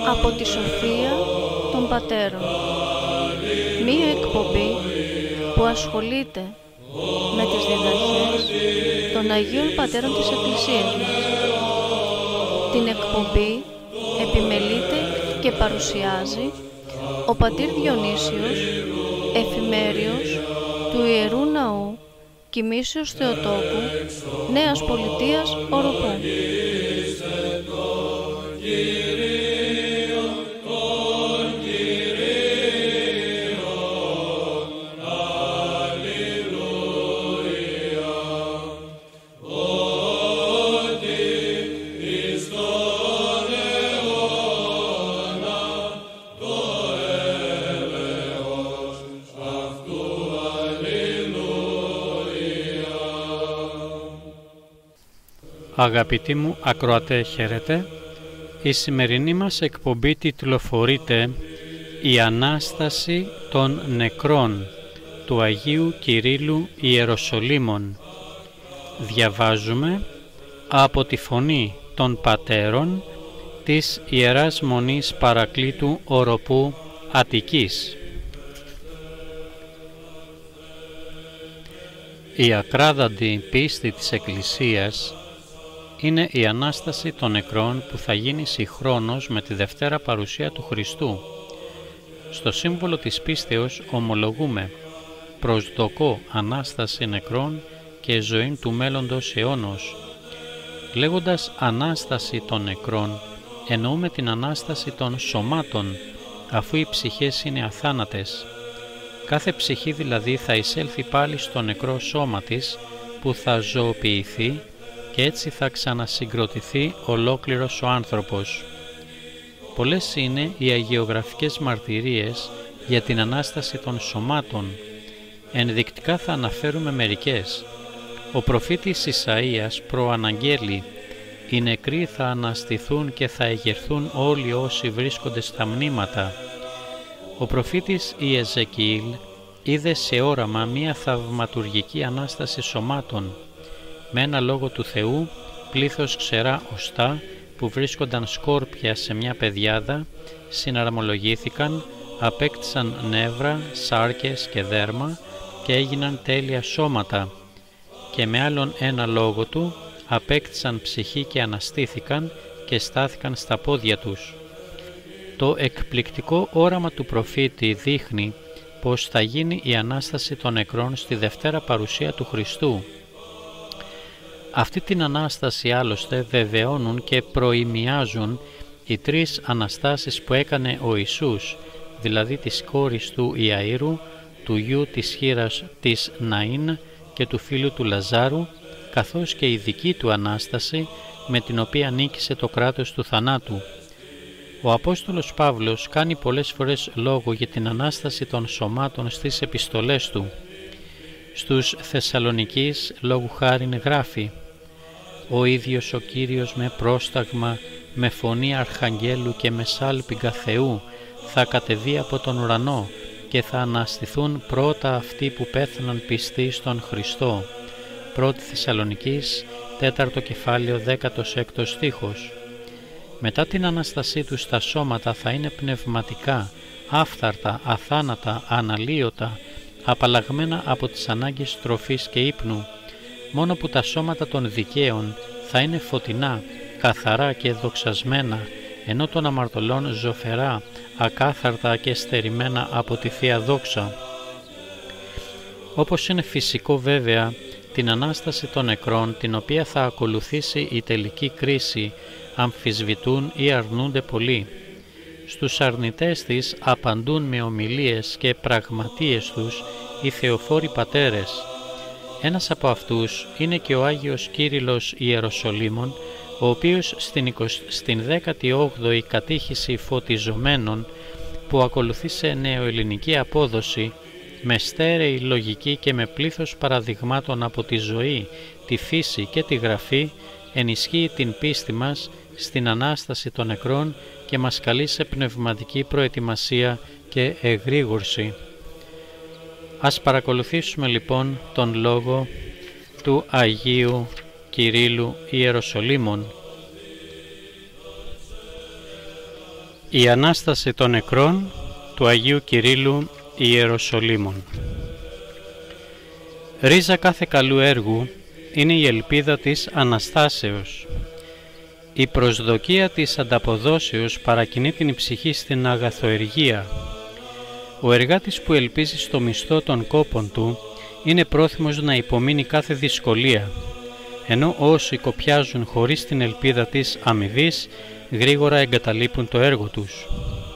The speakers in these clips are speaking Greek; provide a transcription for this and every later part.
από τη Σοφία των Πατέρων. Μία εκπομπή που ασχολείται με τις διδαχές των Αγίων Πατέρων της Εκκλησίας μας. Την εκπομπή επιμελείται και παρουσιάζει ο πατήρ Διονύσιος, εφημέριος του Ιερού Ναού Κοιμήσεως Θεοτόκου, Νέας Πολιτείας Οροπού. Αγαπητοί μου ακροατέ, χαίρετε. Η σημερινή μας εκπομπή τιτλοφορείται «Η Ανάσταση των Νεκρών» του Αγίου Κυρίλλου Ιεροσολύμων. Διαβάζουμε από τη φωνή των Πατέρων της Ιεράς Μονής Παρακλήτου Οροπού Αττικής. Η ακράδαντη πίστη της Εκκλησίας είναι η Ανάσταση των νεκρών που θα γίνει συγχρόνως με τη Δευτέρα Παρουσία του Χριστού. Στο σύμβολο της πίστεως ομολογούμε «Προσδοκώ Ανάσταση νεκρών και ζωή του μέλλοντος αιώνος». Λέγοντας Ανάσταση των νεκρών, εννοούμε την Ανάσταση των σωμάτων, αφού οι ψυχές είναι αθάνατες. Κάθε ψυχή δηλαδή θα εισέλθει πάλι στο νεκρό σώμα της, που θα ζωοποιηθεί και έτσι θα ξανασυγκροτηθεί ολόκληρος ο άνθρωπος. Πολλές είναι οι αγιογραφικές μαρτυρίες για την Ανάσταση των σωμάτων. Ενδεικτικά θα αναφέρουμε μερικές. Ο προφήτης Ισαΐας προαναγγέλει «Οι νεκροί θα αναστηθούν και θα εγερθούν όλοι όσοι βρίσκονται στα μνήματα». Ο προφήτης Ιεζεκιήλ είδε σε όραμα μία θαυματουργική Ανάσταση σωμάτων. Με ένα λόγο του Θεού, πλήθος ξερά οστά που βρίσκονταν σκόρπια σε μια πεδιάδα, συναρμολογήθηκαν, απέκτησαν νεύρα, σάρκες και δέρμα και έγιναν τέλεια σώματα, και με άλλον ένα λόγο του απέκτησαν ψυχή και αναστήθηκαν και στάθηκαν στα πόδια τους. Το εκπληκτικό όραμα του προφήτη δείχνει πως θα γίνει η Ανάσταση των νεκρών στη Δευτέρα Παρουσία του Χριστού. Αυτή την Ανάσταση άλλωστε βεβαιώνουν και προημιάζουν οι τρεις Αναστάσεις που έκανε ο Ιησούς, δηλαδή της κόρης του Ιαΐρου, του γιου της χήρας της Ναΐν και του φίλου του Λαζάρου, καθώς και η δική του Ανάσταση με την οποία νίκησε το κράτος του θανάτου. Ο Απόστολος Παύλος κάνει πολλές φορές λόγο για την Ανάσταση των σωμάτων στις επιστολές του. Στους Θεσσαλονικείς λόγου χάριν γράφει «Ο ίδιος ο Κύριος με πρόσταγμα, με φωνή αρχαγγέλου και με σάλπιγγα Θεού θα κατεβεί από τον ουρανό και θα αναστηθούν πρώτα αυτοί που πέθαναν πιστοί στον Χριστό». 1 Θεσσαλονικείς, 4ο κεφάλαιο, 16ο στίχος. Μετά την Ανάστασή τους τα σώματα θα είναι πνευματικά, άφθαρτα, αθάνατα, αναλύωτα, απαλλαγμένα από τις ανάγκες τροφής και ύπνου, μόνο που τα σώματα των δικαίων θα είναι φωτεινά, καθαρά και δοξασμένα, ενώ των αμαρτωλών ζωφερά, ακάθαρτα και στερημένα από τη Θεία Δόξα. Όπως είναι φυσικό βέβαια, την Ανάσταση των νεκρών, την οποία θα ακολουθήσει η τελική κρίση, αμφισβητούν ή αρνούνται πολλοί. Στους αρνητές της απαντούν με ομιλίες και πραγματείες τους οι θεοφόροι πατέρες. Ένας από αυτούς είναι και ο Άγιος Κύριλλος Ιεροσολύμων, ο οποίος στην 18η κατήχηση φωτιζομένων, που ακολουθήσε νεοελληνική απόδοση, με στέρεη λογική και με πλήθος παραδειγμάτων από τη ζωή, τη φύση και τη γραφή, ενισχύει την πίστη μας στην Ανάσταση των νεκρών και μας καλεί σε πνευματική προετοιμασία και εγρήγορση. Ας παρακολουθήσουμε λοιπόν τον λόγο του Αγίου Κυρίλλου Ιεροσολύμων. Η Ανάσταση των νεκρών του Αγίου Κυρίλλου Ιεροσολύμων. Ρίζα κάθε καλού έργου είναι η ελπίδα της Αναστάσεως. Η προσδοκία της ανταποδόσεως παρακινεί την ψυχή στην αγαθοεργία. Ο εργάτης που ελπίζει στο μισθό των κόπων του είναι πρόθυμος να υπομείνει κάθε δυσκολία, ενώ όσοι κοπιάζουν χωρίς την ελπίδα της αμοιβής γρήγορα εγκαταλείπουν το έργο τους.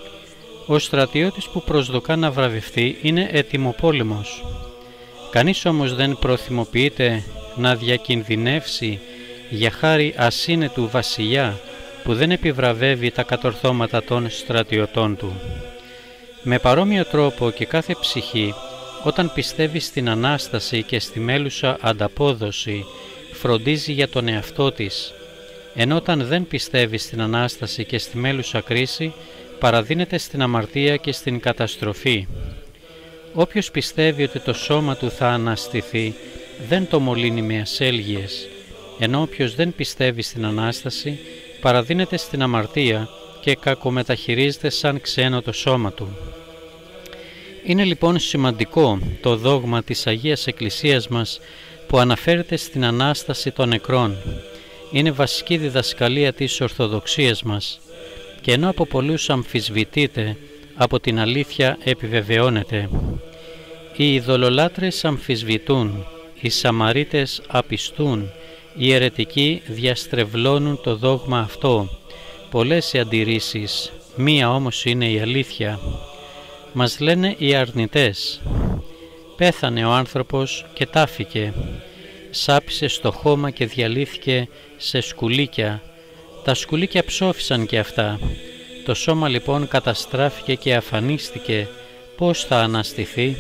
Ο στρατιώτης που προσδοκά να βραβευτεί είναι ετοιμοπόλεμος. Κανείς όμως δεν προθυμοποιείται να διακινδυνεύσει για χάρη ασύνετου βασιλιά που δεν επιβραβεύει τα κατορθώματα των στρατιωτών του. Με παρόμοιο τρόπο και κάθε ψυχή, όταν πιστεύει στην Ανάσταση και στη μέλουσα ανταπόδοση, φροντίζει για τον εαυτό της, ενώ όταν δεν πιστεύει στην Ανάσταση και στη μέλουσα κρίση, παραδίνεται στην αμαρτία και στην καταστροφή. Όποιος πιστεύει ότι το σώμα του θα αναστηθεί, δεν το μολύνει με ασέλγειες, ενώ όποιος δεν πιστεύει στην Ανάσταση, παραδίνεται στην αμαρτία και κακομεταχειρίζεται σαν ξένο το σώμα του. Είναι λοιπόν σημαντικό το δόγμα της Αγίας Εκκλησίας μας που αναφέρεται στην Ανάσταση των νεκρών. Είναι βασική διδασκαλία της Ορθοδοξίας μας και ενώ από πολλούς αμφισβητείται, από την αλήθεια επιβεβαιώνεται. Οι ειδωλολάτρες αμφισβητούν, οι Σαμαρίτες απιστούν, οι αιρετικοί διαστρεβλώνουν το δόγμα αυτό. Πολλές οι αντιρρήσεις, μία όμως είναι η αλήθεια. Μας λένε οι αρνητές. Πέθανε ο άνθρωπος και τάφηκε. Σάπισε στο χώμα και διαλύθηκε σε σκουλίκια. Τα σκουλίκια ψόφισαν και αυτά. Το σώμα λοιπόν καταστράφηκε και αφανίστηκε. Πώς θα αναστηθεί?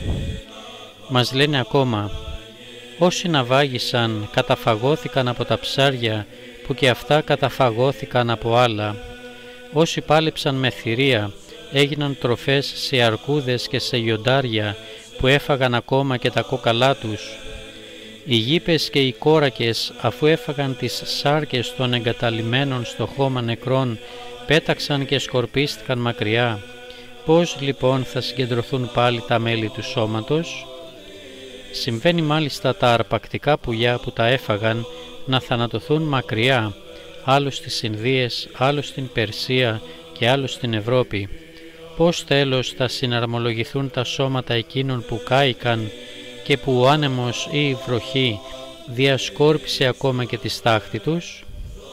Μας λένε ακόμα, όσοι ναυάγησαν καταφαγώθηκαν από τα ψάρια που και αυτά καταφαγώθηκαν από άλλα. Όσοι πάλεψαν με θηρία έγιναν τροφές σε αρκούδες και σε λιοντάρια που έφαγαν ακόμα και τα κόκαλά τους. Οι γήπες και οι κόρακες, αφού έφαγαν τις σάρκες των εγκαταλειμμένων στο χώμα νεκρών, πέταξαν και σκορπίστηκαν μακριά. Πώς λοιπόν θα συγκεντρωθούν πάλι τα μέλη του σώματος? Συμβαίνει μάλιστα τα αρπακτικά πουλιά που τα έφαγαν να θανατωθούν μακριά, άλλο στις Ινδίες, άλλο στην Περσία και άλλο στην Ευρώπη. Πώς τέλος θα συναρμολογηθούν τα σώματα εκείνων που κάηκαν και που ο άνεμος ή η βροχή διασκόρπισε ακόμα και τη στάχτη τους?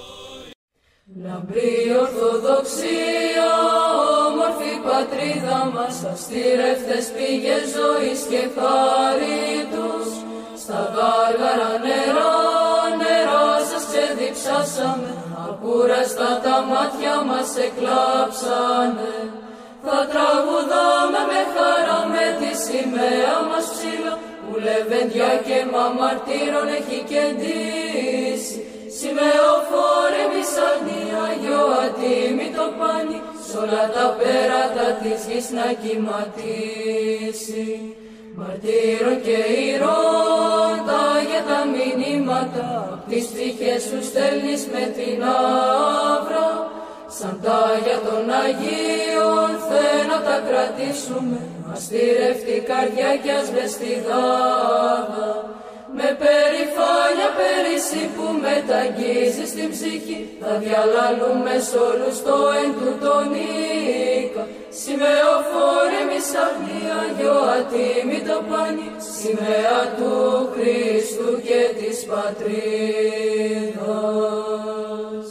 Λαμπρή Ορθοδοξία, όμορφη πατρίδα μας, αστήρευτες πηγές ζωής και θάρρητος. Στα γάργαρα νερά σας ξεδιψάσαμε, ακούραστα τα μάτια μας εκλάψανε. Θα τραγουδάμε με χαρά με τη σημαία μας ψηλά, που λεβέντια και μαμαρτύρων έχει κεντήσει. Σημεοφόρε μισαλνία, γιο ατίμητο πάνι, σ' όλα τα πέρατα της γης να κυματίσει. Μαρτύρων και ηρών τα για τα μηνύματα, απ' τις ψυχές σου στέλνεις με την άβρα. Σαν τα για των Αγίων θέλω τα κρατήσουμε, αστηρευτή καρδιά κι ας μες στη γάδα. Με περηφάνεια πέρυσι που μεταγγίζει στην ψυχή, θα διαλαλούμε σ' όλους το εν τούτον οίκα. Σημεοφόρε μισαλνία, γιο ατίμητο πάνι, σημαία του Χριστού και της πατρίδας.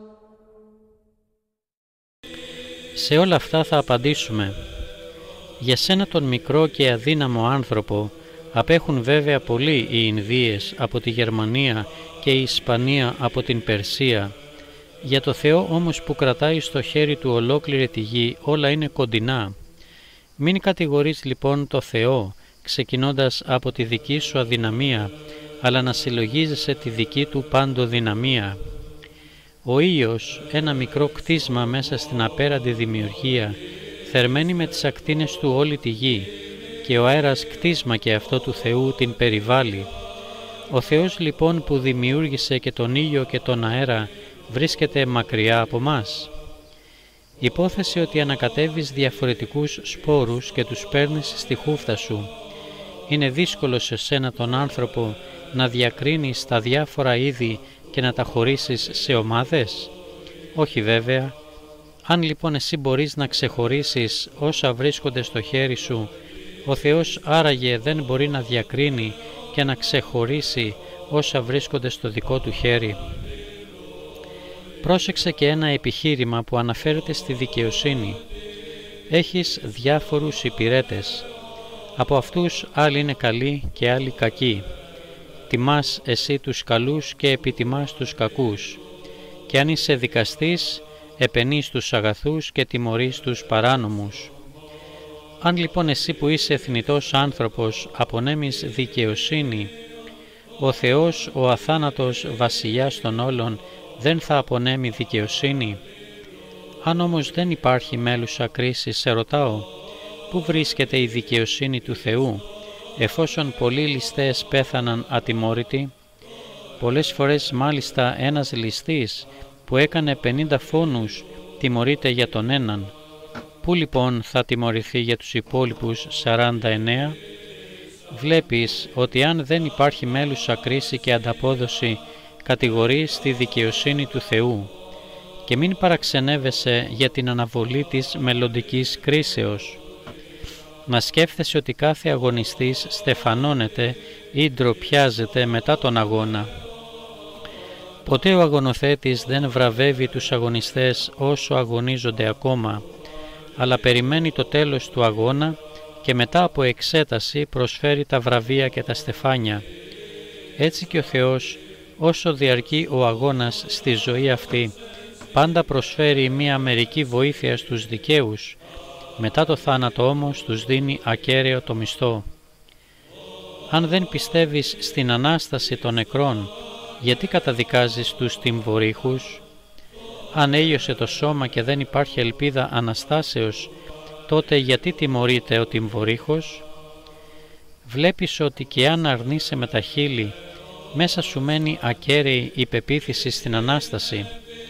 Σε όλα αυτά θα απαντήσουμε. Για σένα τον μικρό και αδύναμο άνθρωπο απέχουν βέβαια πολύ οι Ινδίες από τη Γερμανία και η Ισπανία από την Περσία. Για το Θεό όμως που κρατάει στο χέρι του ολόκληρη τη γη όλα είναι κοντινά. Μην κατηγορείς λοιπόν το Θεό ξεκινώντας από τη δική σου αδυναμία, αλλά να συλλογίζεσαι τη δική του παντοδυναμία. Ο ήλιος, ένα μικρό κτίσμα μέσα στην απέραντη δημιουργία, θερμαίνει με τις ακτίνες του όλη τη γη, και ο αέρας κτίσμα και αυτό του Θεού την περιβάλλει. Ο Θεός λοιπόν που δημιούργησε και τον ήλιο και τον αέρα βρίσκεται μακριά από μας. Υπόθεση ότι ανακατεύεις διαφορετικούς σπόρους και τους παίρνεις στη χούφτα σου. Είναι δύσκολο σε σένα τον άνθρωπο να διακρίνεις τα διάφορα είδη και να τα χωρίσεις σε ομάδες? Όχι βέβαια. Αν λοιπόν εσύ μπορείς να ξεχωρίσεις όσα βρίσκονται στο χέρι σου, ο Θεός άραγε δεν μπορεί να διακρίνει και να ξεχωρίσει όσα βρίσκονται στο δικό του χέρι? Πρόσεξε και ένα επιχείρημα που αναφέρεται στη δικαιοσύνη. Έχεις διάφορους υπηρέτες. Από αυτούς άλλοι είναι καλοί και άλλοι κακοί. Τιμάς εσύ τους καλούς και επιτιμάς τους κακούς. Και αν είσαι δικαστής, επενείς τους αγαθούς και τιμωρείς τους παράνομους. Αν λοιπόν εσύ που είσαι θνητός άνθρωπος απονέμεις δικαιοσύνη, ο Θεός, ο αθάνατος βασιλιάς των όλων, δεν θα απονέμει δικαιοσύνη? Αν όμως δεν υπάρχει μέλουσα κρίση, σε ρωτάω, πού βρίσκεται η δικαιοσύνη του Θεού, εφόσον πολλοί ληστές πέθαναν ατιμόρυτοι? Πολλές φορές μάλιστα ένας ληστής που έκανε 50 φόνους τιμωρείται για τον έναν. Πού λοιπόν θα τιμωρηθεί για τους υπόλοιπους 49? Βλέπεις ότι αν δεν υπάρχει μέλουσα κρίση και ανταπόδοση, κατηγορείς τη δικαιοσύνη του Θεού, και μην παραξενεύεσαι για την αναβολή της μελλοντικής κρίσεως. Να σκέφτεσαι ότι κάθε αγωνιστής στεφανώνεται ή ντροπιάζεται μετά τον αγώνα. Ποτέ ο αγωνοθέτης δεν βραβεύει τους αγωνιστές όσο αγωνίζονται ακόμα, αλλά περιμένει το τέλος του αγώνα και μετά από εξέταση προσφέρει τα βραβεία και τα στεφάνια. Έτσι και ο Θεός, όσο διαρκεί ο αγώνας στη ζωή αυτή, πάντα προσφέρει μία μερική βοήθεια στους δικαίους, μετά το θάνατο όμως τους δίνει ακέραιο το μισθό. Αν δεν πιστεύεις στην Ανάσταση των νεκρών, γιατί καταδικάζεις τους τιμβορύχους? Αν έλειωσε το σώμα και δεν υπάρχει ελπίδα Αναστάσεως, τότε γιατί τιμωρείται ο τιμβορύχος? Βλέπεις ότι και αν αρνείσαι με τα χείλη, μέσα σου μένει ακέραιη η πεποίθηση στην Ανάσταση.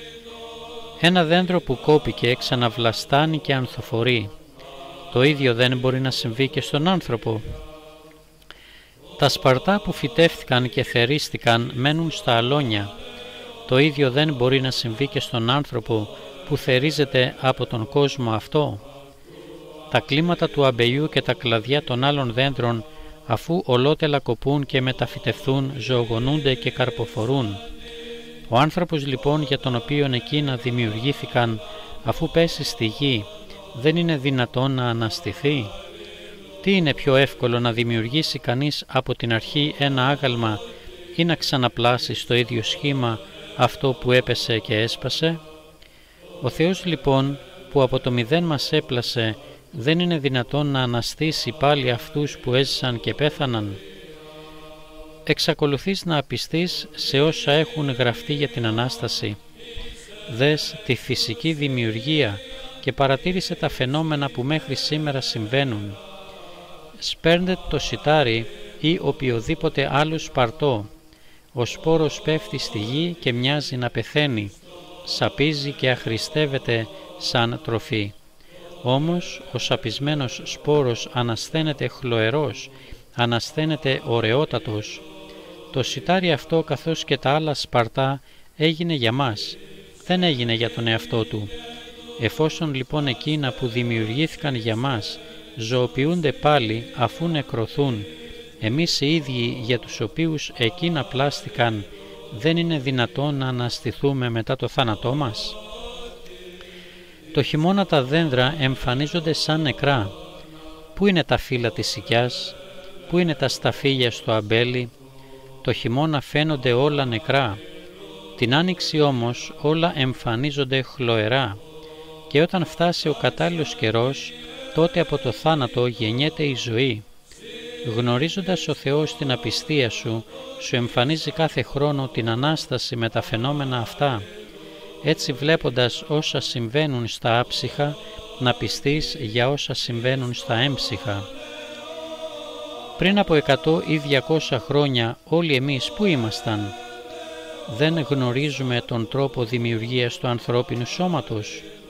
Ένα δέντρο που κόπηκε ξαναβλαστάνει και ανθοφορεί. Το ίδιο δεν μπορεί να συμβεί και στον άνθρωπο. Τα σπαρτά που φυτεύτηκαν και θερίστηκαν μένουν στα αλόνια. Το ίδιο δεν μπορεί να συμβεί και στον άνθρωπο που θερίζεται από τον κόσμο αυτό. Τα κλίματα του αμπελιού και τα κλαδιά των άλλων δέντρων, αφού ολότελα κοπούν και μεταφυτευθούν, ζωογονούνται και καρποφορούν. Ο άνθρωπος λοιπόν για τον οποίον εκείνα δημιουργήθηκαν, αφού πέσει στη γη, δεν είναι δυνατόν να αναστηθεί? Τι είναι πιο εύκολο, να δημιουργήσει κανείς από την αρχή ένα άγαλμα ή να ξαναπλάσει στο ίδιο σχήμα αυτό που έπεσε και έσπασε? Ο Θεός λοιπόν που από το μηδέν μας έπλασε, δεν είναι δυνατόν να αναστήσει πάλι αυτούς που έζησαν και πέθαναν? Εξακολουθείς να απιστείς σε όσα έχουν γραφτεί για την Ανάσταση. Δες τη φυσική δημιουργία και παρατήρησε τα φαινόμενα που μέχρι σήμερα συμβαίνουν. Σπέρνετε το σιτάρι ή οποιοδήποτε άλλο σπαρτό. Ο σπόρος πέφτει στη γη και μοιάζει να πεθαίνει, σαπίζει και αχρηστεύεται σαν τροφή. Όμως ο σαπισμένος σπόρος ανασθένεται χλωερός, ανασθένεται ωραιότατος. Το σιτάρι αυτό καθώς και τα άλλα σπαρτά έγινε για μας, δεν έγινε για τον εαυτό του. Εφόσον λοιπόν εκείνα που δημιουργήθηκαν για μας ζωοποιούνται πάλι αφού νεκρωθούν, εμείς οι ίδιοι για τους οποίους εκείνα πλάστηκαν, δεν είναι δυνατόν να αναστηθούμε μετά το θάνατό μας? Το χειμώνα τα δέντρα εμφανίζονται σαν νεκρά. Πού είναι τα φύλλα της σικιάς? Πού είναι τα σταφύλια στο αμπέλι? Το χειμώνα φαίνονται όλα νεκρά. Την άνοιξη όμως όλα εμφανίζονται χλωερά. Και όταν φτάσει ο κατάλληλος καιρός, τότε από το θάνατο γεννιέται η ζωή. Γνωρίζοντας ο Θεός την απιστία σου, σου εμφανίζει κάθε χρόνο την Ανάσταση με τα φαινόμενα αυτά. Έτσι βλέποντας όσα συμβαίνουν στα άψυχα, να πιστείς για όσα συμβαίνουν στα έμψυχα. Πριν από 100 ή 200 χρόνια όλοι εμείς πού ήμασταν? Δεν γνωρίζουμε τον τρόπο δημιουργίας του ανθρώπινου σώματος.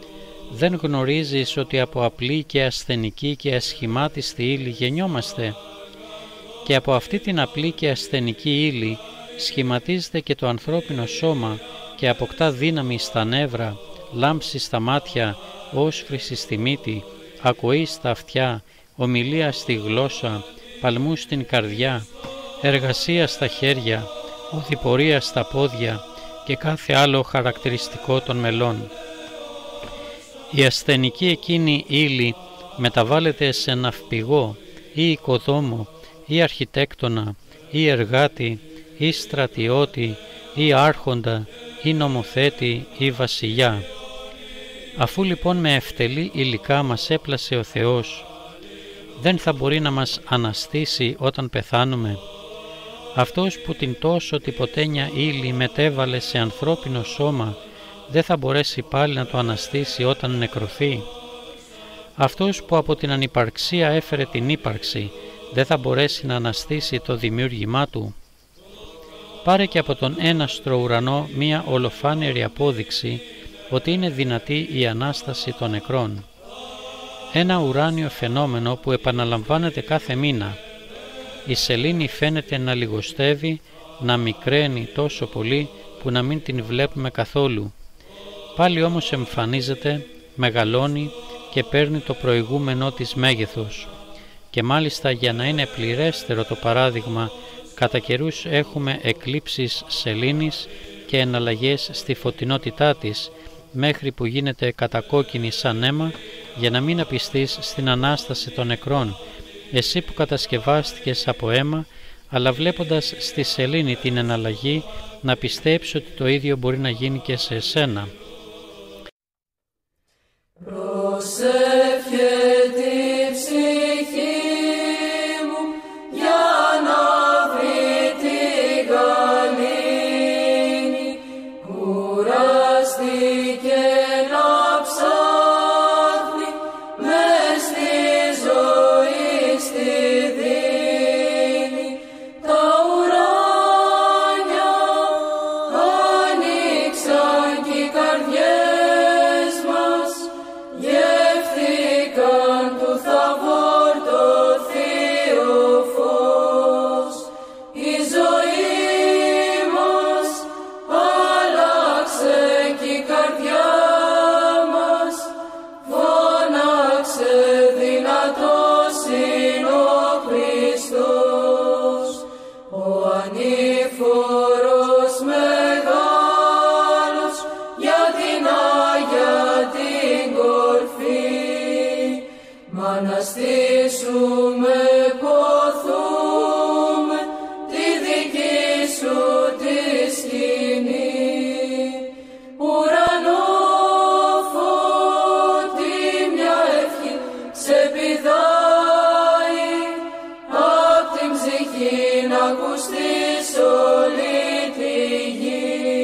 Δεν γνωρίζεις ότι από απλή και ασθενική και ασχημάτιστη ύλη γεννιόμαστε? Και από αυτή την απλή και ασθενική ύλη σχηματίζεται και το ανθρώπινο σώμα και αποκτά δύναμη στα νεύρα, λάμψη στα μάτια, όσφρηση στη μύτη, ακοή στα αυτιά, ομιλία στη γλώσσα, παλμού στην καρδιά, εργασία στα χέρια, οδηπορία στα πόδια και κάθε άλλο χαρακτηριστικό των μελών. Η ασθενική εκείνη ύλη μεταβάλλεται σε ναυπηγό ή οικοδόμο ή αρχιτέκτονα ή εργάτη ή στρατιώτη ή άρχοντα ή νομοθέτη ή βασιλιά. Αφού λοιπόν με ευτελή υλικά μας έπλασε ο Θεός, δεν θα μπορεί να μας αναστήσει όταν πεθάνουμε? Αυτός που την τόσο τυποτένια ύλη μετέβαλε σε ανθρώπινο σώμα, δεν θα μπορέσει πάλι να το αναστήσει όταν νεκρωθεί? Αυτός που από την ανυπαρξία έφερε την ύπαρξη, δεν θα μπορέσει να αναστήσει το δημιούργημά του? Πάρε και από τον έναστρο ουρανό μία ολοφάνερη απόδειξη ότι είναι δυνατή η Ανάσταση των νεκρών. Ένα ουράνιο φαινόμενο που επαναλαμβάνεται κάθε μήνα. Η σελήνη φαίνεται να λιγοστεύει, να μικραίνει τόσο πολύ που να μην την βλέπουμε καθόλου. Πάλι όμως εμφανίζεται, μεγαλώνει και παίρνει το προηγούμενό της μέγεθος. Και μάλιστα για να είναι πληρέστερο το παράδειγμα, κατά καιρούς έχουμε εκλήψεις σελήνης και εναλλαγές στη φωτεινότητά της, μέχρι που γίνεται κατακόκκινη σαν αίμα, για να μην απιστείς στην Ανάσταση των νεκρών, εσύ που κατασκευάστηκες από αίμα, αλλά βλέποντας στη σελήνη την εναλλαγή, να πιστέψεις ότι το ίδιο μπορεί να γίνει και σε εσένα. Προσεύχε τη ψυχή μου για να βρει τη γαλήνη, κουράστηκε να ψάχνει μες στη ζωή στη δίνη. Τα ουράνια άνοιξαν κι οι καρδιές μας, γεύθηκαν του θαβόρ το θείο φως. Η ζωή μας άλλαξε κι η καρδιά μας φώναξε, δυνατός είναι ο Χριστός. Ο ανήφορος μεγάλος για την Άγια την κορφή, μ' αναστήσουμε ποθούμε τη δική σου τη σκηνή. Ουρανό φώτη μια ευχή σε πηδάει, απ' την ψυχή να ακουστείς όλη τη γη.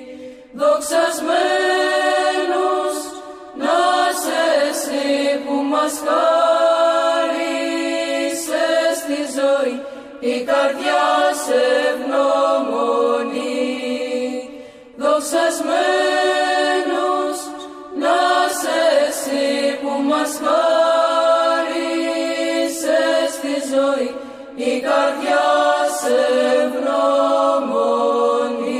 Δοξασμένος να σε εσύ που μας χάρισες τη ζωή, η καρδιά σε ευγνωμονεί. Δοξασμένος να σε εσύ που μας χάρισες τη ζωή, η καρδιά σε ευγνωμονεί.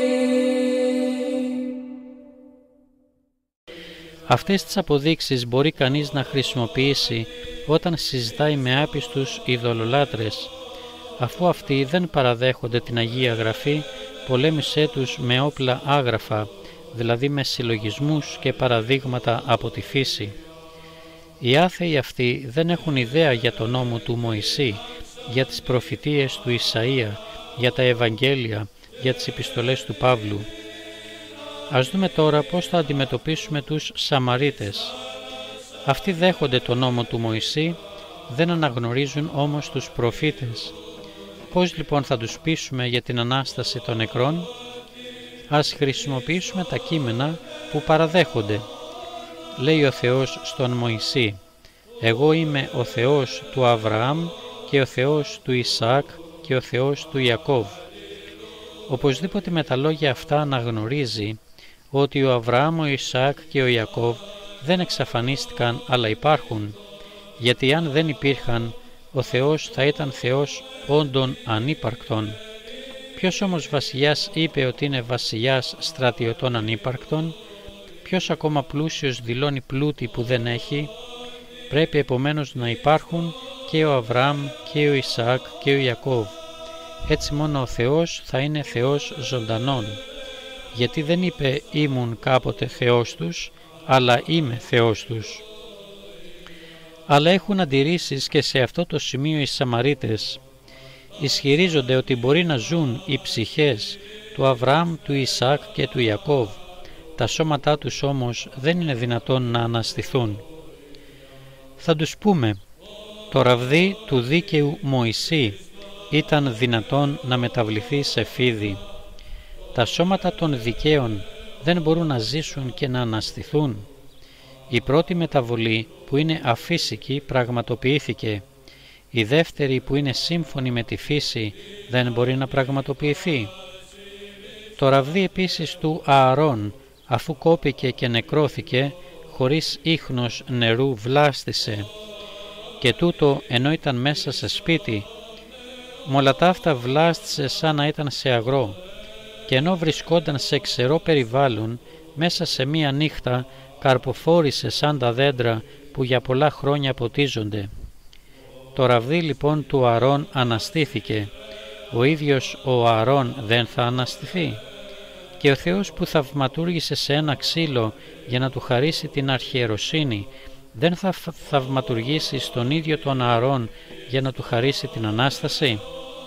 Αυτές τις αποδείξεις μπορεί κανείς να χρησιμοποιήσει όταν συζητάει με άπιστους ειδωλολάτρες. Αφού αυτοί δεν παραδέχονται την Αγία Γραφή, πολέμησέ τους με όπλα άγραφα, δηλαδή με συλλογισμούς και παραδείγματα από τη φύση. Οι άθεοι αυτοί δεν έχουν ιδέα για τον νόμο του Μωυσή, για τις προφητείες του Ισαΐα, για τα Ευαγγέλια, για τις επιστολές του Παύλου. Ας δούμε τώρα πώς θα αντιμετωπίσουμε τους Σαμαρίτες. Αυτοί δέχονται τον νόμο του Μωυσή, δεν αναγνωρίζουν όμως τους προφήτες. Πώς λοιπόν θα τους πείσουμε για την Ανάσταση των νεκρών? Ας χρησιμοποιήσουμε τα κείμενα που παραδέχονται. Λέει ο Θεός στον Μωυσή: «Εγώ είμαι ο Θεός του Αβραάμ και ο Θεός του Ισαάκ και ο Θεός του Ιακώβ». Οπωσδήποτε με τα λόγια αυτά αναγνωρίζει ότι ο Αβραάμ, ο Ισαάκ και ο Ιακώβ δεν εξαφανίστηκαν αλλά υπάρχουν, γιατί αν δεν υπήρχαν, ο Θεός θα ήταν Θεός όντων ανύπαρκτων. Ποιος όμως βασιλιάς είπε ότι είναι βασιλιάς στρατιωτών ανύπαρκτων? Ποιος ακόμα πλούσιος δηλώνει πλούτη που δεν έχει? Πρέπει επομένως να υπάρχουν και ο Αβραάμ και ο Ισαάκ και ο Ιακώβ. Έτσι μόνο ο Θεός θα είναι Θεός ζωντανών, γιατί δεν είπε ήμουν κάποτε Θεός τους, αλλά είμαι Θεός τους. Αλλά έχουν αντιρρήσεις και σε αυτό το σημείο οι Σαμαρίτες. Ισχυρίζονται ότι μπορεί να ζουν οι ψυχές του Αβραάμ, του Ισαάκ και του Ιακώβ. Τα σώματά τους όμως δεν είναι δυνατόν να αναστηθούν. Θα τους πούμε, το ραβδί του δίκαιου Μωυσή ήταν δυνατόν να μεταβληθεί σε φίδι. Τα σώματα των δικαίων δεν μπορούν να ζήσουν και να αναστηθούν. Η πρώτη μεταβολή που είναι αφύσικη πραγματοποιήθηκε. Η δεύτερη που είναι σύμφωνη με τη φύση δεν μπορεί να πραγματοποιηθεί. Το ραβδί επίσης του Ααρών, αφού κόπηκε και νεκρώθηκε, χωρίς ίχνος νερού βλάστησε, και τούτο ενώ ήταν μέσα σε σπίτι. Με όλα τα αυτά βλάστησε σαν να ήταν σε αγρό, και ενώ βρισκόταν σε ξερό περιβάλλον, μέσα σε μία νύχτα καρποφόρησε σαν τα δέντρα που για πολλά χρόνια ποτίζονται. Το ραβδί λοιπόν του Ααρών αναστήθηκε. Ο ίδιος ο Ααρών δεν θα αναστηθεί? Και ο Θεός που θαυματούργησε σε ένα ξύλο για να του χαρίσει την αρχιεροσύνη, δεν θα θαυματουργήσει στον ίδιο τον Ααρών για να του χαρίσει την Ανάσταση?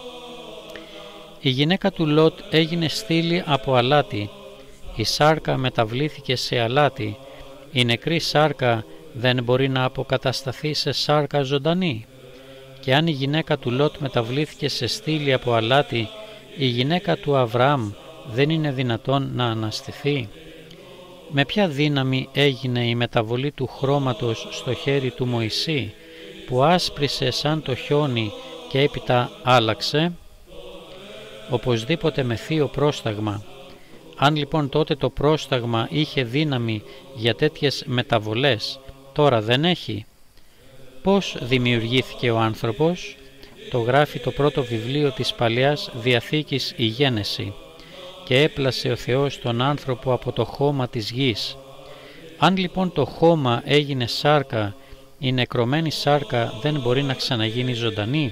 Η γυναίκα του Λότ έγινε στήλη από αλάτι. Η σάρκα μεταβλήθηκε σε αλάτι. Η νεκρή σάρκα δεν μπορεί να αποκατασταθεί σε σάρκα ζωντανή. Και αν η γυναίκα του Λότ μεταβλήθηκε σε στήλη από αλάτι, η γυναίκα του Αβραάμ δεν είναι δυνατόν να αναστηθεί? Με ποια δύναμη έγινε η μεταβολή του χρώματος στο χέρι του Μωυσή, που άσπρισε σαν το χιόνι και έπειτα άλλαξε? Οπωσδήποτε με θείο πρόσταγμα. Αν λοιπόν τότε το πρόσταγμα είχε δύναμη για τέτοιες μεταβολές, τώρα δεν έχει. Πώς δημιουργήθηκε ο άνθρωπος? Το γράφει το πρώτο βιβλίο της Παλαιάς Διαθήκης, η Γένεση. Και έπλασε ο Θεός τον άνθρωπο από το χώμα της γης. Αν λοιπόν το χώμα έγινε σάρκα, η νεκρωμένη σάρκα δεν μπορεί να ξαναγίνει ζωντανή?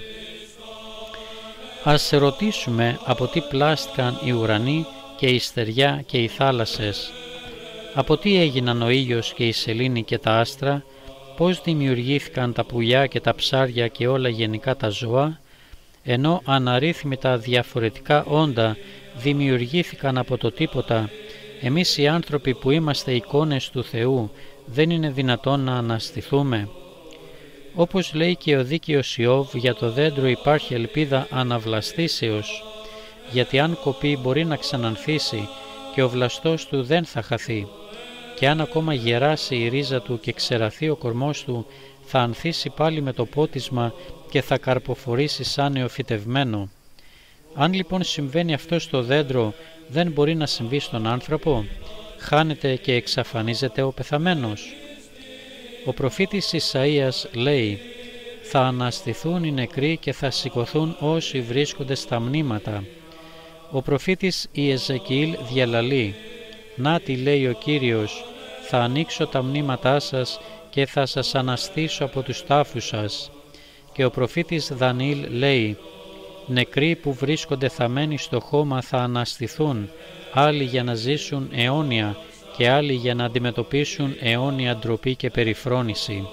Ας ρωτήσουμε από τι πλάστηκαν οι ουρανοί και η στεριά και οι θάλασσες. Από τι έγιναν ο ήλιος και η σελήνη και τα άστρα? Πώς δημιουργήθηκαν τα πουλιά και τα ψάρια και όλα γενικά τα ζώα? Ενώ αναρρύθμιτα διαφορετικά όντα δημιουργήθηκαν από το τίποτα, εμείς οι άνθρωποι που είμαστε εικόνες του Θεού δεν είναι δυνατόν να αναστηθούμε? Όπως λέει και ο δίκαιος Ιώβ, για το δέντρο υπάρχει ελπίδα αναβλαστήσεως, γιατί αν κοπεί μπορεί να ξανανθήσει και ο βλαστός του δεν θα χαθεί, και αν ακόμα γεράσει η ρίζα του και ξεραθεί ο κορμός του, θα ανθίσει πάλι με το πότισμα και θα καρποφορήσει σαν νεοφυτευμένο. Αν λοιπόν συμβαίνει αυτό στο δέντρο, δεν μπορεί να συμβεί στον άνθρωπο? Χάνεται και εξαφανίζεται ο πεθαμένος. Ο προφήτης Ισαΐας λέει «Θα αναστηθούν οι νεκροί και θα σηκωθούν όσοι βρίσκονται στα μνήματα». Ο προφήτης Ιεζεκιήλ διαλαλεί «Να τι λέει ο Κύριος, θα ανοίξω τα μνήματά σας και θα σας αναστήσω από τους τάφους σας». Και ο προφήτης Δανιήλ λέει «Νεκροί που βρίσκονται θαμμένοι στο χώμα θα αναστηθούν, άλλοι για να ζήσουν αιώνια και άλλοι για να αντιμετωπίσουν αιώνια ντροπή και περιφρόνηση».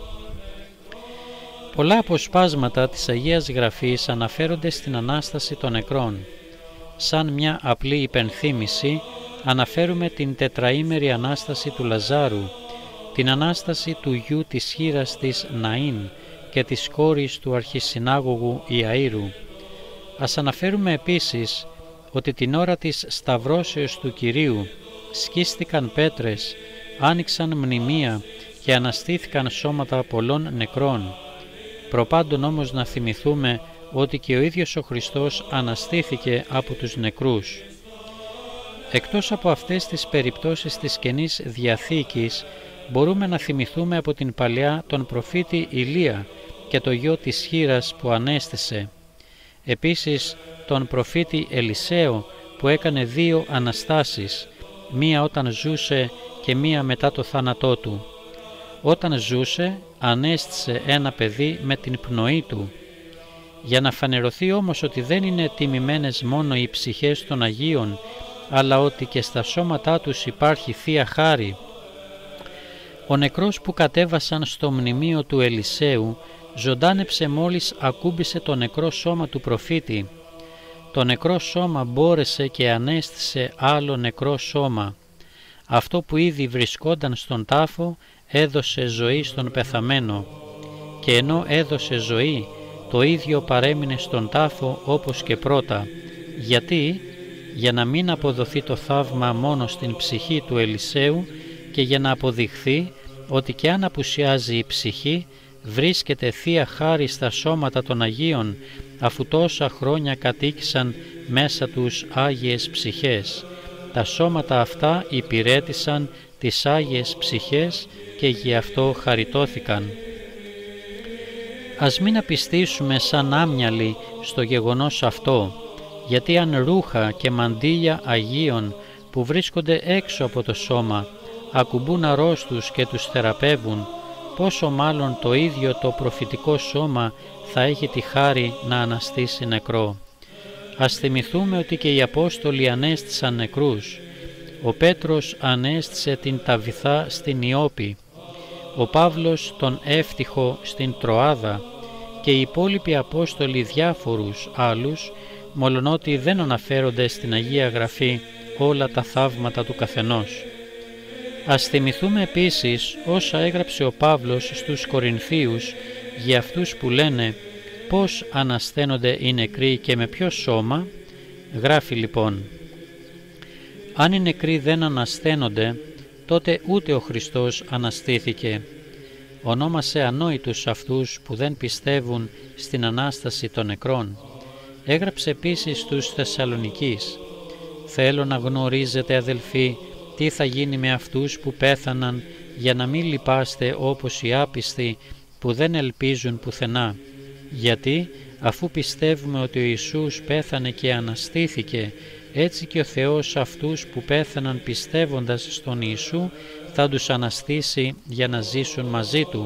Πολλά αποσπάσματα της Αγίας Γραφής αναφέρονται στην Ανάσταση των νεκρών. Σαν μια απλή υπενθύμηση αναφέρουμε την τετραήμερη Ανάσταση του Λαζάρου, την Ανάσταση του γιου της χήρας της Ναΐν και της κόρης του αρχισυνάγωγου Ιαΐρου. Ας αναφέρουμε επίσης ότι την ώρα της σταυρώσεως του Κυρίου σκίστηκαν πέτρες, άνοιξαν μνημεία και αναστήθηκαν σώματα πολλών νεκρών. Προπάντων όμως να θυμηθούμε ότι και ο ίδιος ο Χριστός αναστήθηκε από τους νεκρούς. Εκτός από αυτές τις περιπτώσεις της Καινής Διαθήκης, μπορούμε να θυμηθούμε από την παλιά τον προφήτη Ηλία και το γιο της χήρας που ανέστησε. Επίσης τον προφήτη Ελισαίο που έκανε 2 αναστάσεις, μία όταν ζούσε και μία μετά το θάνατό του. Όταν ζούσε ανέστησε ένα παιδί με την πνοή του. Για να φανερωθεί όμως ότι δεν είναι τιμημένες μόνο οι ψυχές των Αγίων, αλλά ότι και στα σώματά τους υπάρχει Θεία Χάρη, ο νεκρός που κατέβασαν στο μνημείο του Ελισαίου ζωντάνεψε μόλις ακούμπησε το νεκρό σώμα του προφήτη. Το νεκρό σώμα μπόρεσε και ανέστησε άλλο νεκρό σώμα. Αυτό που ήδη βρισκόταν στον τάφο έδωσε ζωή στον πεθαμένο. Και ενώ έδωσε ζωή, το ίδιο παρέμεινε στον τάφο όπως και πρώτα. Γιατί? Για να μην αποδοθεί το θαύμα μόνο στην ψυχή του Ελισαίου και για να αποδειχθεί ότι και αν απουσιάζει η ψυχή, βρίσκεται Θεία Χάρη στα σώματα των Αγίων, αφού τόσα χρόνια κατοίκησαν μέσα τους Άγιες ψυχές. Τα σώματα αυτά υπηρέτησαν τις Άγιες ψυχές και γι' αυτό χαριτώθηκαν. Ας μην απιστήσουμε σαν άμυαλοι στο γεγονός αυτό, γιατί αν ρούχα και μαντίλια Αγίων που βρίσκονται έξω από το σώμα ακουμπούν αρρώστους και τους θεραπεύουν, πόσο μάλλον το ίδιο το προφητικό σώμα θα έχει τη χάρη να αναστήσει νεκρό. Ας θυμηθούμε ότι και οι Απόστολοι ανέστησαν νεκρούς. Ο Πέτρος ανέστησε την Ταβιθά στην Ιώπη, ο Παύλος τον Εύτυχο στην Τροάδα και οι υπόλοιποι Απόστολοι διάφορους άλλους, μολονότι δεν αναφέρονται στην Αγία Γραφή όλα τα θαύματα του καθενός. Ας θυμηθούμε επίσης όσα έγραψε ο Παύλος στους Κορινθίους για αυτούς που λένε πώς ανασθένονται οι νεκροί και με ποιο σώμα. Γράφει λοιπόν: «Αν οι νεκροί δεν ανασθένονται, τότε ούτε ο Χριστός αναστήθηκε. Ονόμασε ανόητους αυτούς που δεν πιστεύουν στην Ανάσταση των νεκρών». Έγραψε επίσης στους Θεσσαλονικείς: «Θέλω να γνωρίζετε, αδελφοί, τι θα γίνει με αυτούς που πέθαναν, για να μην λυπάστε όπως οι άπιστοι που δεν ελπίζουν πουθενά. Γιατί, αφού πιστεύουμε ότι ο Ιησούς πέθανε και αναστήθηκε, έτσι και ο Θεός αυτούς που πέθαναν πιστεύοντας στον Ιησού θα τους αναστήσει για να ζήσουν μαζί Του».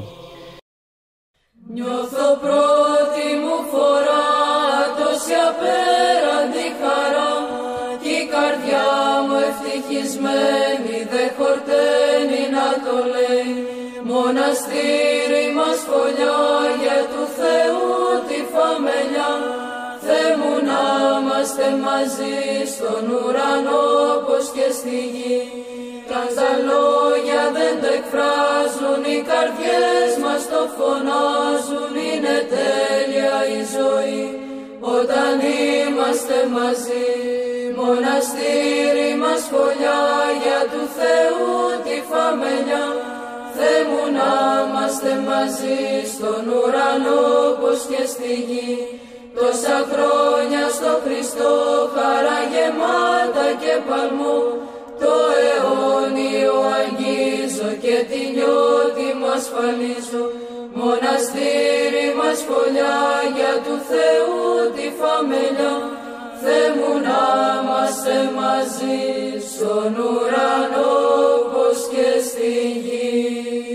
Νιώθω πρώτη μου φορά τόση απέραντη χαρά κι η καρδιά μου ευτυχισμένη δεν χορταίνει να το λέει. Μοναστήρι μας φωλιά για του Θεού τη φαμελιά, Θεέ μου να είμαστε μαζί στον ουρανό όπως και στη γη. Καν τα λόγια δεν το εκφράζουν, οι καρδιές μας το φωνάζουν, είναι τέλεια η ζωή όταν είμαστε μαζί. Μοναστήρι μας φωλιά για του Θεού τη φαμελιά, Θεέ μου να είμαστε μαζί στον ουρανό όπως και στη γη. Τόσα χρόνια στο Χριστό χαρά γεμάτα και παλμό, το αιώνιο αγγίζω και τη νιώτη μου ασφαλίζω. Μοναστήρι μας φωλιά για του Θεού τη φαμελιά, Θεέ μου να είμαστε μαζί στον ουρανό όπως και στη γη.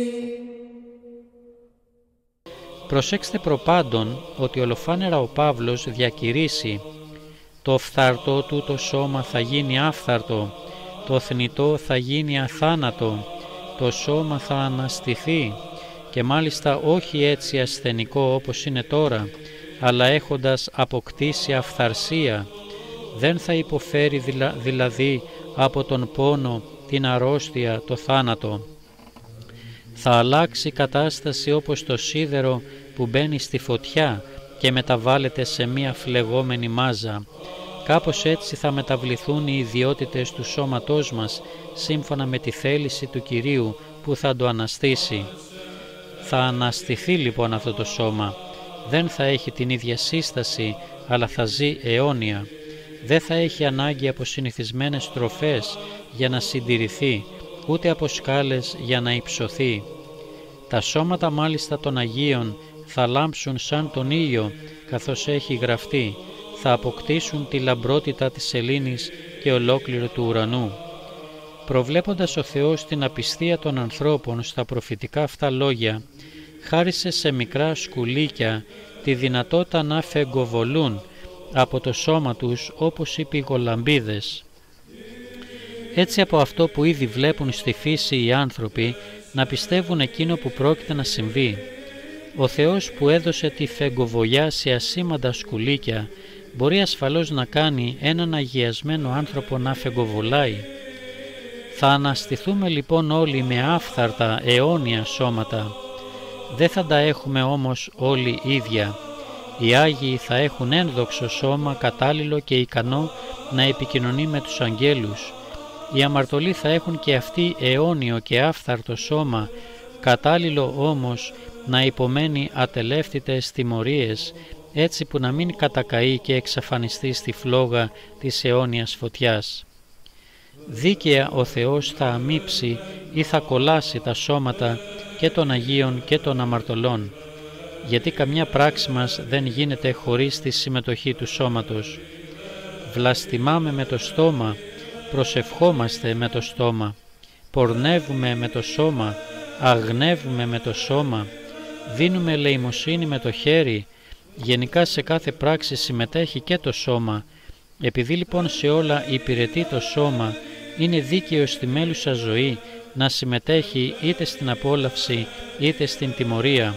Προσέξτε προπάντων ότι ολοφάνερα ο Παύλος διακηρύσει «Το φθαρτό του το σώμα θα γίνει άφθαρτο, το θνητό θα γίνει αθάνατο, το σώμα θα αναστηθεί», και μάλιστα όχι έτσι ασθενικό όπως είναι τώρα, αλλά έχοντας αποκτήσει αφθαρσία. Δεν θα υποφέρει δηλαδή από τον πόνο, την αρρώστια, το θάνατο. Θα αλλάξει κατάσταση όπως το σίδερο που μπαίνει στη φωτιά και μεταβάλλεται σε μία φλεγόμενη μάζα. Κάπως έτσι θα μεταβληθούν οι ιδιότητες του σώματός μας, σύμφωνα με τη θέληση του Κυρίου που θα το αναστήσει. Θα αναστηθεί λοιπόν αυτό το σώμα. Δεν θα έχει την ίδια σύσταση, αλλά θα ζει αιώνια. Δεν θα έχει ανάγκη από συνηθισμένες τροφές για να συντηρηθεί, ούτε από σκάλες για να υψωθεί. Τα σώματα μάλιστα των Αγίων θα λάμψουν σαν τον ήλιο, καθώς έχει γραφτεί, θα αποκτήσουν τη λαμπρότητα της σελήνης και ολόκληρου του ουρανού. Προβλέποντας ο Θεός την απιστία των ανθρώπων στα προφητικά αυτά λόγια, χάρισε σε μικρά σκουλίκια τη δυνατότητα να φεγκοβολούν από το σώμα τους όπως οι πυγολαμπίδες. Έτσι από αυτό που ήδη βλέπουν στη φύση οι άνθρωποι να πιστεύουν εκείνο που πρόκειται να συμβεί. Ο Θεός που έδωσε τη φεγκοβολιά σε ασήμαντα σκουλίκια μπορεί ασφαλώς να κάνει έναν αγιασμένο άνθρωπο να φεγκοβολάει. Θα αναστηθούμε λοιπόν όλοι με άφθαρτα αιώνια σώματα. Δεν θα τα έχουμε όμως όλοι ίδια. Οι Άγιοι θα έχουν ένδοξο σώμα κατάλληλο και ικανό να επικοινωνεί με τους αγγέλους. Οι αμαρτωλοί θα έχουν και αυτοί αιώνιο και άφθαρτο σώμα, κατάλληλο όμως να υπομένει ατελεύτητες τιμωρίες, έτσι που να μην κατακαεί και εξαφανιστεί στη φλόγα της αιώνιας φωτιάς. Δίκαια ο Θεός θα αμύψει ή θα κολλάσει τα σώματα και των Αγίων και των αμαρτωλών, γιατί καμιά πράξη μας δεν γίνεται χωρίς τη συμμετοχή του σώματος. Βλαστημάμε με το στόμα, προσευχόμαστε με το στόμα, πορνεύουμε με το σώμα, αγνεύουμε με το σώμα, δίνουμε ελεημοσύνη με το χέρι, γενικά σε κάθε πράξη συμμετέχει και το σώμα. Επειδή λοιπόν σε όλα υπηρετεί το σώμα, είναι δίκαιο στη μέλουσα ζωή να συμμετέχει είτε στην απόλαυση είτε στην τιμωρία.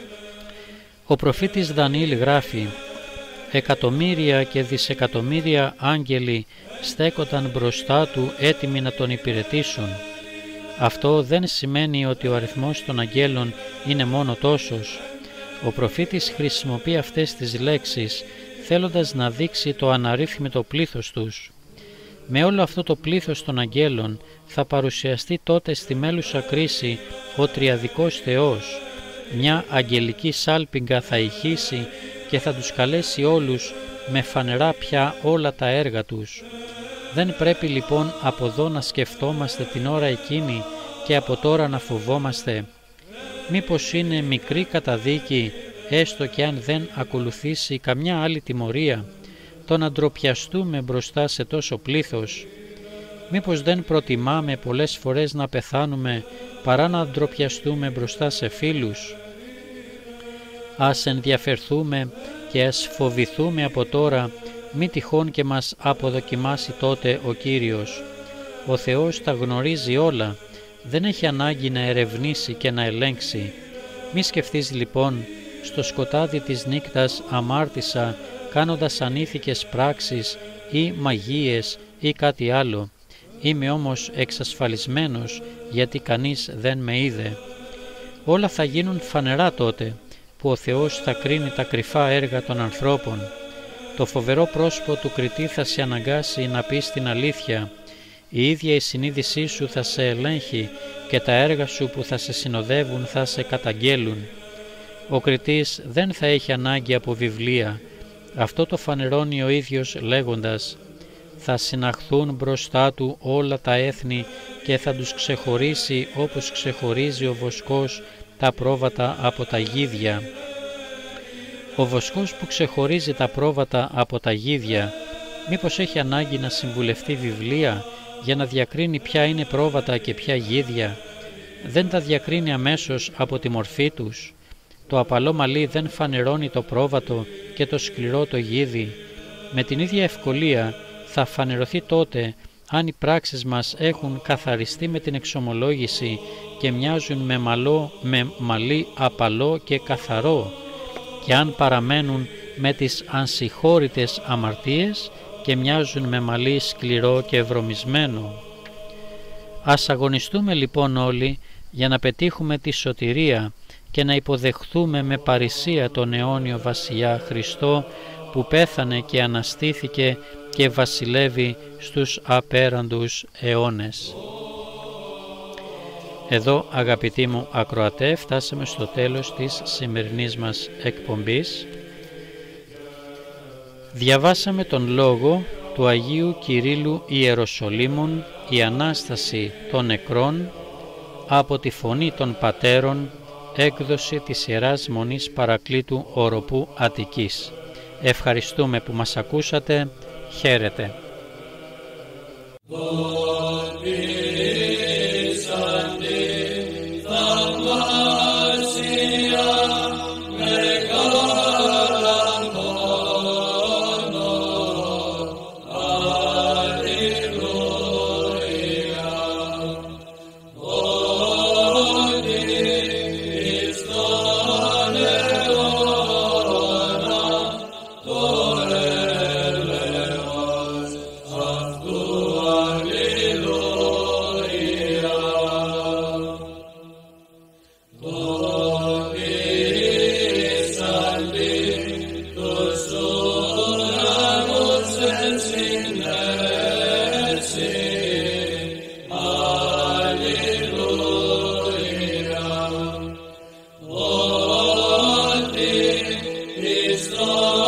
Ο προφήτης Δανιήλ γράφει: «Εκατομμύρια και δισεκατομμύρια άγγελοι στέκονταν μπροστά του έτοιμοι να τον υπηρετήσουν». Αυτό δεν σημαίνει ότι ο αριθμός των αγγέλων είναι μόνο τόσος. Ο προφήτης χρησιμοποιεί αυτές τις λέξεις θέλοντας να δείξει το αναρρύθμιτο πλήθος τους. Με όλο αυτό το πλήθος των αγγέλων θα παρουσιαστεί τότε στη μέλουσα κρίση ο τριαδικός Θεός. Μια αγγελική σάλπιγγα θα ηχήσει και θα τους καλέσει όλους με φανερά πια όλα τα έργα τους. Δεν πρέπει λοιπόν από εδώ να σκεφτόμαστε την ώρα εκείνη και από τώρα να φοβόμαστε. Μήπως είναι μικρή καταδίκη, έστω και αν δεν ακολουθήσει καμιά άλλη τιμωρία, το να ντροπιαστούμε μπροστά σε τόσο πλήθος? Μήπως δεν προτιμάμε πολλές φορές να πεθάνουμε παρά να ντροπιαστούμε μπροστά σε φίλους? Ας ενδιαφερθούμε και ας φοβηθούμε από τώρα, μη τυχόν και μας αποδοκιμάσει τότε ο Κύριος. Ο Θεός τα γνωρίζει όλα, δεν έχει ανάγκη να ερευνήσει και να ελέγξει. Μη σκεφτείς λοιπόν, στο σκοτάδι της νύκτας αμάρτησα κάνοντας ανήθικες πράξεις ή μαγείες ή κάτι άλλο. Είμαι όμως εξασφαλισμένος γιατί κανείς δεν με είδε. Όλα θα γίνουν φανερά τότε που ο Θεός θα κρίνει τα κρυφά έργα των ανθρώπων. Το φοβερό πρόσωπο του κριτή θα σε αναγκάσει να πεις την αλήθεια. Η ίδια η συνείδησή σου θα σε ελέγχει και τα έργα σου που θα σε συνοδεύουν θα σε καταγγέλουν. Ο κριτής δεν θα έχει ανάγκη από βιβλία. Αυτό το φανερώνει ο ίδιος λέγοντας: «Θα συναχθούν μπροστά του όλα τα έθνη και θα τους ξεχωρίσει όπως ξεχωρίζει ο βοσκός τα πρόβατα από τα γίδια». Ο βοσκός που ξεχωρίζει τα πρόβατα από τα γίδια, μήπως έχει ανάγκη να συμβουλευτεί βιβλία για να διακρίνει ποια είναι πρόβατα και ποια γίδια? Δεν τα διακρίνει αμέσως από τη μορφή τους? Το απαλό μαλλί δεν φανερώνει το πρόβατο και το σκληρό το γίδι? Με την ίδια ευκολία θα φανερωθεί τότε αν οι πράξεις μας έχουν καθαριστεί με την εξομολόγηση και μοιάζουν με μαλλί απαλό και καθαρό, και αν παραμένουν με τις ανσυγχώρητες αμαρτίες και μοιάζουν με μαλλί σκληρό και βρωμισμένο. Ας αγωνιστούμε λοιπόν όλοι για να πετύχουμε τη σωτηρία και να υποδεχθούμε με παρησία τον αιώνιο Βασιλιά Χριστό που πέθανε και αναστήθηκε και βασιλεύει στους απέραντους αιώνες. Εδώ, αγαπητοί μου ακροατέ, φτάσαμε στο τέλος της σημερινής μας εκπομπής. Διαβάσαμε τον λόγο του Αγίου Κυρίλλου Ιεροσολύμων η Ανάσταση των νεκρών από τη Φωνή των Πατέρων, έκδοση της Ιεράς Μονής Παρακλήτου Οροπού Αττικής. Ευχαριστούμε που μας ακούσατε. Χαίρετε. Χριστός